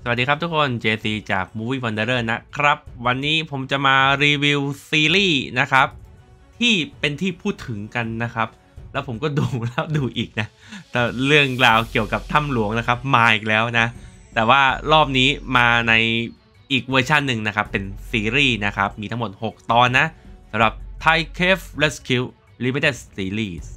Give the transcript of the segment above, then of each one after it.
สวัสดีครับทุกคน JC จาก Movie Wanderer นะครับวันนี้ผมจะมารีวิวซีรีส์นะครับที่เป็นที่พูดถึงกันนะครับแล้วผมก็ดูแล้วดูอีกนะแต่เรื่องราวเกี่ยวกับถ้ำหลวงนะครับมาอีกแล้วนะแต่ว่ารอบนี้มาในอีกเวอร์ชันหนึ่งนะครับเป็นซีรีส์นะครับมีทั้งหมด6ตอนนะสำหรับ Thai Cave Rescue Limited Series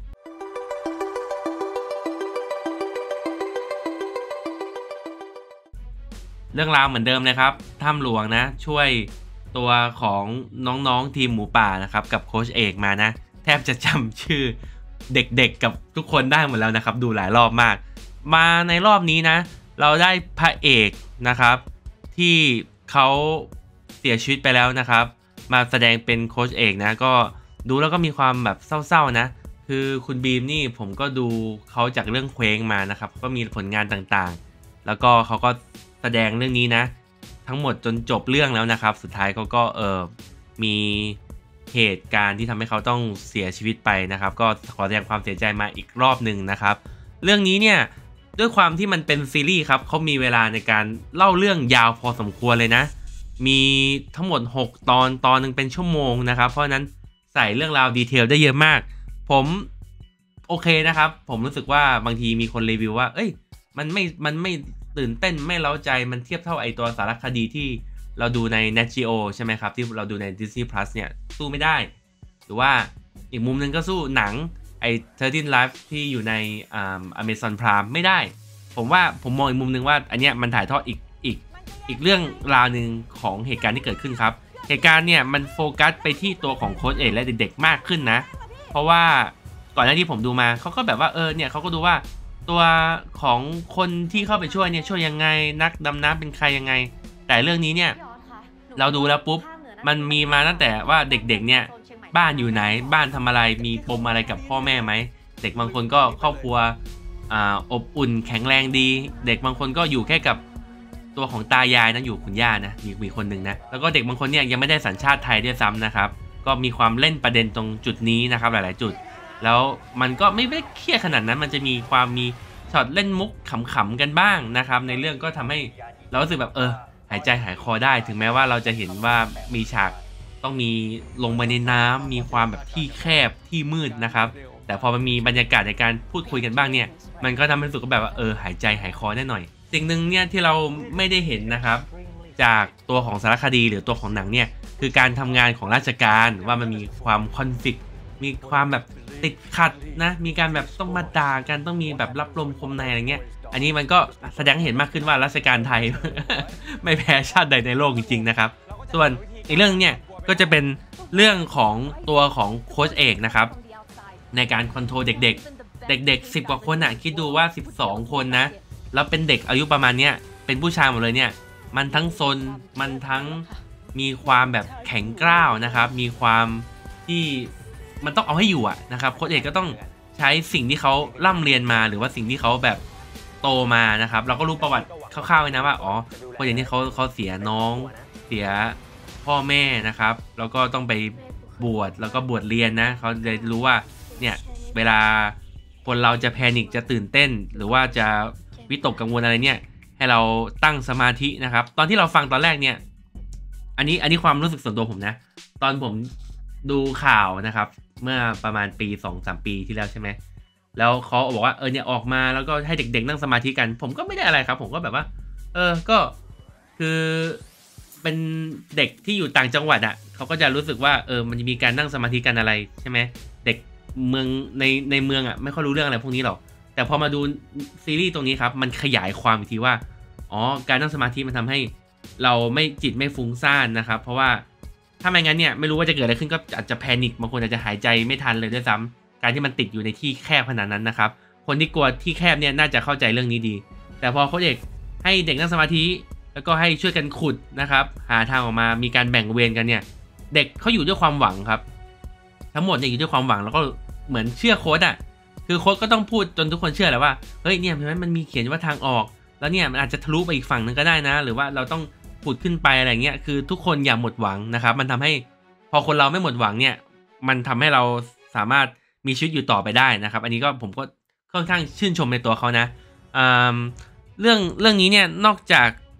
เรื่องราวเหมือนเดิมเลยครับถ้ำหลวงนะช่วยตัวของน้องๆทีมหมูป่านะครับกับโค้ชเอกมานะแทบจะจำชื่อเด็กๆกับทุกคนได้หมดแล้วนะครับดูหลายรอบมากมาในรอบนี้นะเราได้พระเอกนะครับที่เขาเสียชีวิตไปแล้วนะครับมาแสดงเป็นโค้ชเอกนะก็ดูแล้วก็มีความแบบเศร้าๆนะคือคุณบีมนี่ผมก็ดูเขาจากเรื่องเคว้งมานะครับก็มีผลงานต่างๆแล้วก็เขาก็แสดงเรื่องนี้นะทั้งหมดจนจบเรื่องแล้วนะครับสุดท้ายเขาก็มีเหตุการณ์ที่ทำให้เขาต้องเสียชีวิตไปนะครับก็ขอแสดงความเสียใจมาอีกรอบหนึ่งนะครับเรื่องนี้เนี่ยด้วยความที่มันเป็นซีรีส์ครับเขามีเวลาในการเล่าเรื่องยาวพอสมควรเลยนะมีทั้งหมด6ตอนนึงเป็นชั่วโมงนะครับเพราะนั้นใส่เรื่องราวดีเทลได้เยอะมากผมโอเคนะครับผมรู้สึกว่าบางทีมีคนรีวิวว่ามันไม่ตื่นเต้นไม่เล้าใจมันเทียบเท่าไอตัวสารคดีที่เราดูใน Nat Geo ใช่ไหมครับที่เราดูใน Disney Plus เนี่ยสู้ไม่ได้หรือว่าอีกมุมนึงก็สู้หนังไอ13 Life ที่อยู่ในAmazon Prime ไม่ได้ผมว่าผมมองอีกมุมนึงว่าอันเนี้ยมันถ่ายทอดอีกเรื่องราวหนึ่งของเหตุการณ์ที่เกิดขึ้นครับเหตุการณ์เนี่ยมันโฟกัสไปที่ตัวของโค้ชเอกและเด็กๆมากขึ้นนะเพราะว่าก่อนหน้าที่ผมดูมาเขาก็แบบว่าเนี่ยเขาก็ดูว่าตัวของคนที่เข้าไปช่วยเนี่ยช่วยยังไงนักดำน้ำเป็นใครยังไงแต่เรื่องนี้เนี่ยเราดูแล้วปุ๊บมันมีมาตั้งแต่ว่าเด็กๆเนี่ยบ้านอยู่ไหนบ้านทำอะไรมีปมอะไรกับพ่อแม่ไหมเด็กบางคนก็ครอบครัวอบอุ่นแข็งแรงดีเด็กบางคนก็อยู่แค่กับตัวของตายายนะอยู่คุณย่านะมีคนหนึ่งนะแล้วก็เด็กบางคนเนี่ยยังไม่ได้สัญชาติไทยด้วยซ้ำนะครับก็มีความเล่นประเด็นตรงจุดนี้นะครับหลายๆจุดแล้วมันก็ไม่ได้เครียดขนาดนั้นมันจะมีความมีช็อตเล่นมุกขำๆกันบ้างนะครับในเรื่องก็ทำให้เรารู้สึกแบบหายใจหายคอได้ถึงแม้ว่าเราจะเห็นว่ามีฉากต้องมีลงไปในน้ำมีความแบบที่แคบที่มืดนะครับแต่พอมันมีบรรยากาศในการพูดคุยกันบ้างเนี่ยมันก็ทำให้รู้สึกแบบว่าหายใจหายคอได้หน่อยสิ่งหนึ่งเนี่ยที่เราไม่ได้เห็นนะครับจากตัวของสารคดีหรือตัวของหนังเนี่ยคือการทำงานของราชการว่ามันมีความคอนฟ lict มีความแบบติดขัดนะมีการแบบต้องมาด่ากันต้องมีแบบรับลมคมในอะไรเงี้ยอันนี้มันก็แสดงเห็นมากขึ้นว่าราชการไทย ไม่แพ้ชาติใดในโลกจริงๆนะครับส่วนอีกเรื่องเนี่ยก็จะเป็นเรื่องของตัวของโค้ชเอกนะครับในการคอนโทรลเด็ก10 กว่าคนคิดดูว่า12 คนนะแล้วเป็นเด็กอายุประมาณเนี้ยเป็นผู้ชายหมดเลยเนี่ยมันทั้งซนมันทั้งมีความแบบแข็งกร้าวนะครับมีความที่มันต้องเอาให้อยู่นะครับโค้ชเอกก็ต้องใช้สิ่งที่เขาร่ำเรียนมาหรือว่าสิ่งที่เขาแบบโตมานะครับเราก็รู้ประวัติคร่าวๆไว้นะว่าโค้ชเอกนี่เขาเสียน้องเสียพ่อแม่นะครับแล้วก็ต้องไปบวชแล้วก็บวชเรียนนะเขาเลยรู้ว่าเนี่ยเวลาคนเราจะแพนิคจะตื่นเต้นหรือว่าจะวิตกกังวลอะไรเนี่ยให้เราตั้งสมาธินะครับตอนที่เราฟังตอนแรกเนี่ยอันนี้ความรู้สึกส่วนตัวผมนะตอนผมดูข่าวนะครับเมื่อประมาณปี 2-3 ปีที่แล้วใช่ไหมแล้วเขาบอกว่าเนี่ยออกมาแล้วก็ให้เด็กๆนั่งสมาธิกันผมก็ไม่ได้อะไรครับผมก็แบบว่าก็คือเป็นเด็กที่อยู่ต่างจังหวัดเขาก็จะรู้สึกว่ามันจะมีการนั่งสมาธิกันอะไรใช่ไหมเด็กเมืองในเมืองไม่ค่อยรู้เรื่องอะไรพวกนี้หรอกแต่พอมาดูซีรีส์ตรงนี้ครับมันขยายความอีกทีว่าการนั่งสมาธิมันทำให้เราจิตไม่ฟุ้งซ่านนะครับเพราะว่าถ้าไม่งั้นเนี่ยไม่รู้ว่าจะเกิดอะไรขึ้นก็อาจจะแพนิคบางคนอาจจะหายใจไม่ทันเลยด้วยซ้ำการที่มันติดอยู่ในที่แคบขนาดนั้นนะครับคนที่กลัวที่แคบเนี่ยน่าจะเข้าใจเรื่องนี้ดีแต่พอเขาให้เด็กนั่งสมาธิแล้วก็ให้ช่วยกันขุดนะครับหาทางออกมามีการแบ่งเวรกันเนี่ยเด็กเขาอยู่ด้วยความหวังครับทั้งหมดเนี่ยอยู่ด้วยความหวังแล้วก็เหมือนเชื่อโค้ชคือโค้ชก็ต้องพูดจนทุกคนเชื่อแหละว่าเฮ้ยเนี่ยมันมีเขียนว่าทางออกแล้วเนี่ยมันอาจจะทะลุไปอีกฝั่งนึงก็ได้นะหรือว่าเราต้องขุดขึ้นไปอะไรเงี้ยคือทุกคนอย่าหมดหวังนะครับมันทำให้พอคนเราไม่หมดหวังเนี่ยมันทำให้เราสามารถมีชีวิตอยู่ต่อไปได้นะครับอันนี้ก็ผมก็ค่อนข้างชื่นชมในตัวเขานะเรื่องนี้เนี่ยนอกจาก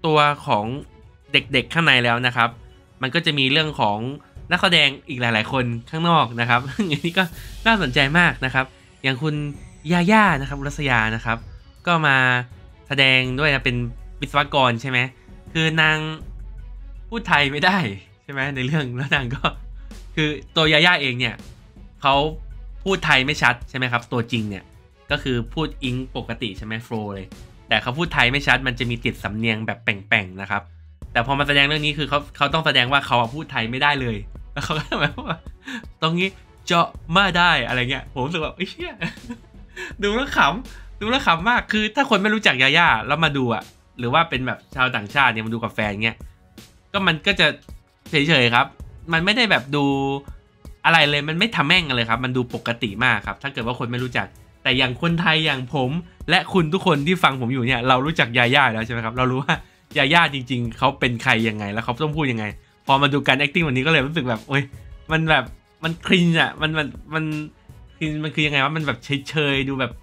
ตัวของเด็กๆข้างในแล้วนะครับมันก็จะมีเรื่องของนักแสดงอีกหลายๆคนข้างนอกนะครับอันนี้ก็น่าสนใจมากนะครับอย่างคุณย่าย่านะครับรัศยานะครับก็มาแสดงด้วยนะเป็นวิศวกรใช่ไหมคือนางพูดไทยไม่ได้ใช่ไหมในเรื่องแล้วนางก็คือตัวยาย่าเองเนี่ยเขาพูดไทยไม่ชัดใช่ไหมครับตัวจริงเนี่ยก็คือพูดอิงปกติใช่ไหมโฟล์เลยแต่เขาพูดไทยไม่ชัดมันจะมีติดสำเนียงแบบแป่งๆนะครับแต่พอมาแสดงเรื่องนี้คือเขาต้องแสดงว่าเขาพูดไทยไม่ได้เลยแล้วเขาก็แบบว่าตรงนี้เจาะมาได้อะไรเงี้ยผมรู้สึกว่าเชี่ยดูแล้วขำมากคือถ้าคนไม่รู้จักยาย่าแล้วมาดูอะหรือว่าเป็นแบบชาวต่างชาติเนี่ยมาดูกับแฟนเงี้ยก็มันก็จะเฉยๆครับมันไม่ได้แบบดูอะไรเลยมันไม่ทำแม่งเลยครับมันดูปกติมากครับถ้าเกิดว่าคนไม่รู้จักแต่อย่างคนไทยอย่างผมและคุณทุกคนที่ฟังผมอยู่เนี่ยเรารู้จักยาย่าแล้วใช่ไหมครับเรารู้ว่ายาย่าจริงๆเขาเป็นใครยังไงแล้วเขาต้องพูดยังไงพอมาดูการ acting วันนี้ก็เลยรู้สึกแบบโอ๊ยมันแบบมันครินอ่ะมันคือยังไงวะมันแบบเฉยๆดูแบบ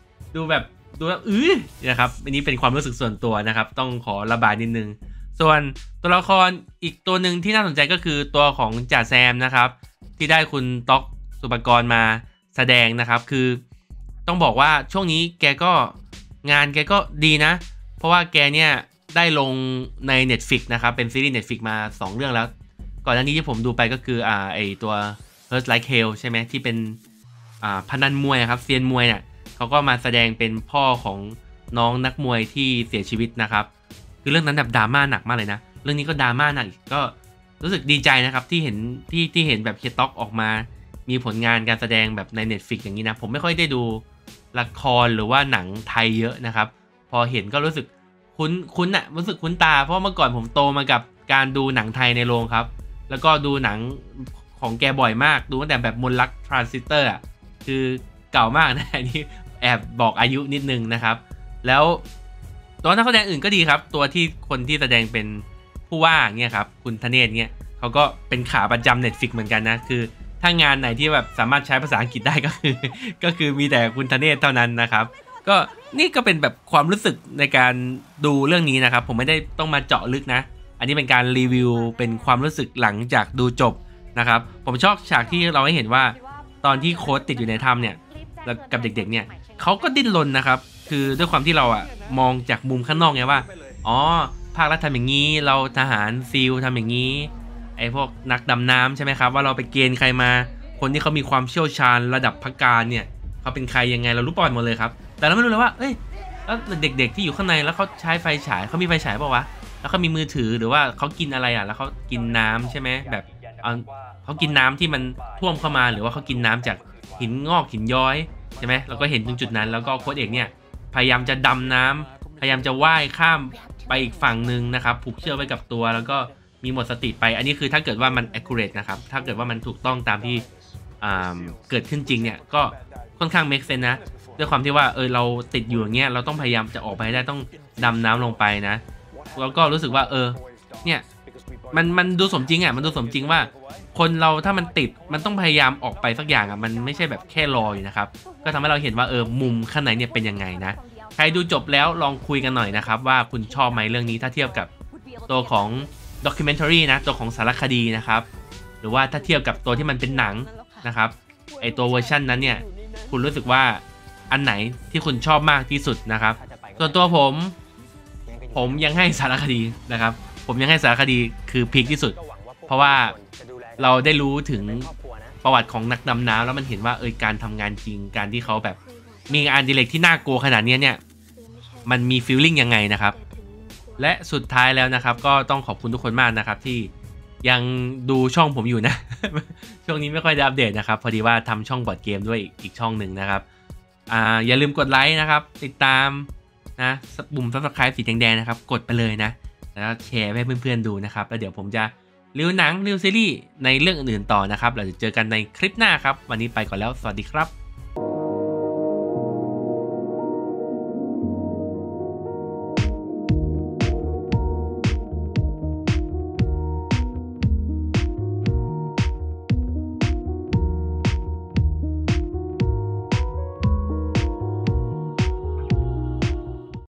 นะครับอันนี้เป็นความรู้สึกส่วนตัวนะครับต้องขอระบายนิดนึงส่วนตัวละครอีกตัวหนึ่งที่น่าสนใจก็คือตัวของจ่าแซมนะครับที่ได้คุณต๊อกสุปกรณ์มาแสดงนะครับคือต้องบอกว่าช่วงนี้แกก็งานแกก็ดีนะเพราะว่าแกเนี่ยได้ลงใน Netflix นะครับเป็นซีรีส์ Netflix มา2เรื่องแล้วก่อนหน้านี้ที่ผมดูไปก็คือไอตัว Hurt Like Hell ใช่ไหมที่เป็นพนันมวยครับเซียนมวยเนี่ยเขาก็มาแสดงเป็นพ่อของน้องนักมวยที่เสียชีวิตนะครับคือเรื่องนั้นแบบดราม่าหนักมากเลยนะเรื่องนี้ก็ดราม่าหนักก็รู้สึกดีใจนะครับที่เห็นที่เห็นแบบเฮียต๊อกออกมามีผลงานการแสดงแบบใน Netflix อย่างนี้นะผมไม่ค่อยได้ดูละครหรือว่าหนังไทยเยอะนะครับพอเห็นก็รู้สึกคุ้นอะรู้สึกคุ้นตาเพราะเมื่อก่อนผมโตมากับการดูหนังไทยในโรงครับแล้วก็ดูหนังของแกบ่อยมากดูตั้งแต่แบบมนลักทรานซิสเตอร์อะคือเก่ามากนะอันนี้แอบบอกอายุนิดนึงนะครับแล้วตัวนักแสดงอื่นก็ดีครับตัวที่คนที่แสดงเป็นผู้ว่าเนี่ยครับคุณธเนศเนี่ยเขาก็เป็นขาประจำ Netflix เหมือนกันนะคือถ้างานไหนที่แบบสามารถใช้ภาษาอังกฤษได้ก็คือมีแต่คุณธเนศเท่านั้นนะครับก็นี่ก็เป็นแบบความรู้สึกในการดูเรื่องนี้นะครับผมไม่ได้ต้องมาเจาะลึกนะอันนี้เป็นการรีวิวเป็นความรู้สึกหลังจากดูจบนะครับผมชอบฉากที่เราให้เห็นว่าตอนที่โค้ชติดอยู่ในถ้ำเนี่ยแล้วกับเด็กๆเนี่ยเขาก็ดิ้นรนนะครับคือด้วยความที่เราอะมองจากมุมข้างนอกไงว่าอ๋อภาครัฐทำอย่างนี้เราทหารซีลทำอย่างนี้ไอ้พวกนักดำน้ำใช่ไหมครับว่าเราไปเกณฑ์ใครมาคนที่เขามีความเชี่ยวชาญระดับพักการเนี่ยเขาเป็นใครยังไงเรารู้ประวัติหมดเลยครับแต่เราไม่รู้เลยว่าเอ้ยแล้วเด็กๆที่อยู่ข้างในแล้วเขาใช้ไฟฉายเขามีไฟฉายเปล่าวะแล้วเขามีมือถือหรือว่าเขากินอะไรอ่ะแล้วเขากินน้ำใช่ไหมแบบเขากินน้ำที่มันท่วมเข้ามาหรือว่าเขากินน้ำจากหินงอกหินย้อยใช่ไหมเราก็เห็นตรงจุดนั้นแล้วก็โค้ชเอกเนี่ยพยายามจะดำน้ำพยายามจะว่ายข้ามไปอีกฝั่งหนึ่งนะครับผูกเชือกไว้กับตัวแล้วก็มีหมดสติไปอันนี้คือถ้าเกิดว่ามัน accurate นะครับถ้าเกิดว่ามันถูกต้องตามที่เกิดขึ้นจริงเนี่ยก็ค่อนข้าง make sense นะด้วยความที่ว่าเราติดอยู่อย่างเงี้ยเราต้องพยายามจะออกไปได้ต้องดำน้ำลงไปนะแล้วก็รู้สึกว่าเนี่ยมันดูสมจริงอ่ะมันดูสมจริงว่าคนเราถ้ามันติดมันต้องพยายามออกไปสักอย่างอ่ะมันไม่ใช่แบบแค่รออยู่นะครับก็ทำให้เราเห็นว่ามุมข้างในเนี่ยเป็นยังไงนะใครดูจบแล้วลองคุยกันหน่อยนะครับว่าคุณชอบไหมเรื่องนี้ถ้าเทียบกับตัวของด็อกิเมนทารีนะตัวของสารคดีนะครับหรือว่าถ้าเทียบกับตัวที่มันเป็นหนังนะครับไอตัวเวอร์ชันนั้นเนี่ยคุณรู้สึกว่าอันไหนที่คุณชอบมากที่สุดนะครับส่วนตัวผมยังให้สารคดีนะครับผมยังให้สารคดีคือพีคที่สุดเพราะว่าเราได้รู้ถึงประวัติของนักดำน้ำแล้วมันเห็นว่าการทำงานจริงการที่เขาแบบมีงานอดิเรกที่น่ากลัวขนาดนี้เนี่ยมันมีฟีลลิ่งยังไงนะครับและสุดท้ายแล้วนะครับก็ต้องขอบคุณทุกคนมากนะครับที่ยังดูช่องผมอยู่นะ ช่วงนี้ไม่ค่อยได้อัปเดตนะครับพอดีว่าทำช่องบอร์ดเกมด้วยอีกช่องหนึ่งนะครับอย่าลืมกดไลค์นะครับติดตามนะปุ่ม Subscribe สีแดงๆนะครับกดไปเลยนะแล้วแชร์ให้เพื่อนๆดูนะครับแล้วเดี๋ยวผมจะรีวิวหนังรีวิวซีรีส์ในเรื่องอื่นๆต่อนะครับเราจะเจอกันในคลิปหน้าครับวันนี้ไปก่อนแล้วสวัสดีครับ